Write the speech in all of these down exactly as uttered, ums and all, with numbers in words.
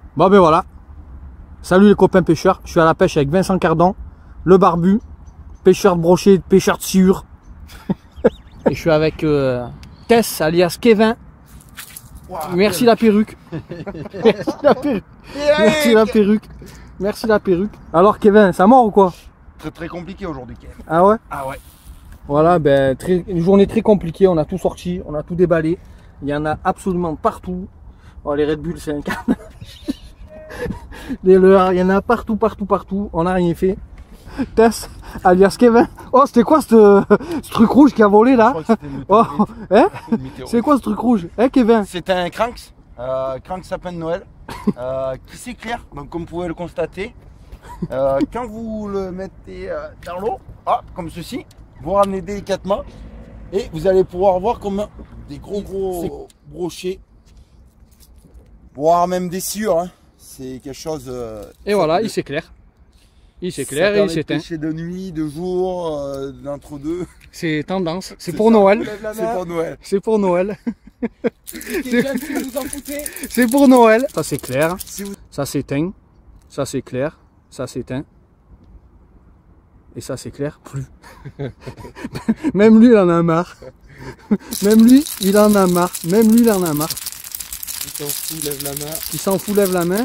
Bon ben voilà. Salut les copains pêcheurs. Je suis à la pêche avec Vincent Cardon, le barbu, pêcheur de brochet, pêcheur de sciure. Et je suis avec euh, Tess alias Kevin. Wow, Merci la perruque. Merci la perruque. Merci la perruque. Merci la perruque. Alors Kevin, ça mord ou quoi? Très très compliqué aujourd'hui Kevin. Ah ouais? Ah ouais. Voilà, ben très, une journée très compliquée, on a tout sorti, on a tout déballé. Il y en a absolument partout. Oh, les Red Bull c'est un carnage. Les leurres, il y en a partout, partout, partout. On n'a rien fait. Tess, alias Kevin. Oh, c'était quoi ce, ce truc rouge qui a volé là? Oh, hein? C'est quoi ce truc rouge? Hein Kevin? C'est un Cranks, euh, Cranks sapin de Noël, euh, qui s'éclaire, donc comme vous pouvez le constater. Euh, quand vous le mettez euh, dans l'eau, ah, comme ceci, vous ramenez délicatement et vous allez pouvoir voir comme des gros gros brochets, voire même des sciures. Hein. C'est quelque chose. Euh, et voilà, il s'éclaire. Il s'éclaire et il s'éteint. Pêcher de nuit, de jour, euh, d'entre deux. C'est tendance. C'est pour Noël. C'est pour Noël. C'est pour Noël. C'est pour Noël. Ça s'éclaire. Si vous... Ça s'éteint. Ça s'éclaire. Ça s'éteint. Et ça s'éclaire plus. Même lui, il en a marre. Même lui, il en a marre. Même lui, il en a marre. Il s'en fout, lève la main. Il s'en fout, lève la main.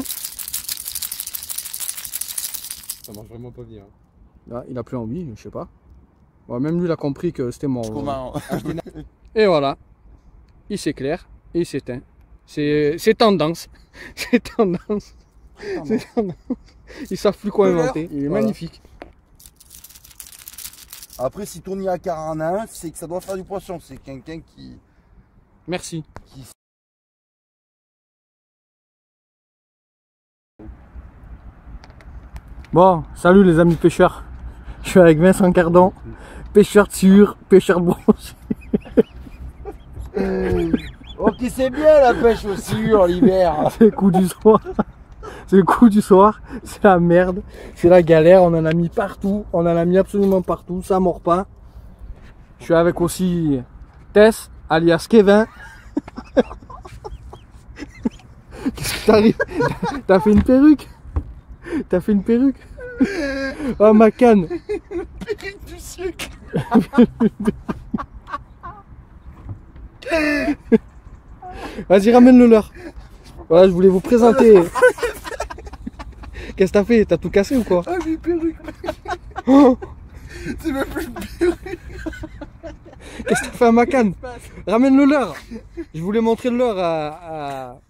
Ça marche vraiment pas bien. Là, il a plus envie, je sais pas. Bon, même lui, il a compris que c'était mort. Comment... Et voilà. Il s'éclaire et il s'éteint. C'est tendance. C'est tendance. C'est tendance. Ils savent plus quoi inventer. Il est voilà. Magnifique. Après, si ton à quarante et un, c'est que ça doit faire du poisson. C'est quelqu'un qui... Merci. Qui... Bon, salut les amis pêcheurs. Je suis avec Vincent Cardon, pêcheur de sciure, pêcheur de brochet. Ok, c'est bien la pêche au sciure l'hiver. C'est le coup du soir. C'est le coup du soir. C'est la merde. C'est la galère. On en a mis partout. On en a mis absolument partout. Ça mord pas. Je suis avec aussi Tess, alias Kevin. Qu'est-ce qui t'arrive? T'as fait une perruque? T'as fait une perruque? Oh ma canne. Perruque du siècle. Vas-y, ramène le leur. Voilà, je voulais vous présenter. Qu'est-ce que t'as fait? T'as tout cassé ou quoi? Ah, j'ai une perruque. Oh. C'est même plus une perruque. Qu'est-ce que t'as fait à ma canne? Ramène le leur. Je voulais montrer le leur à, à,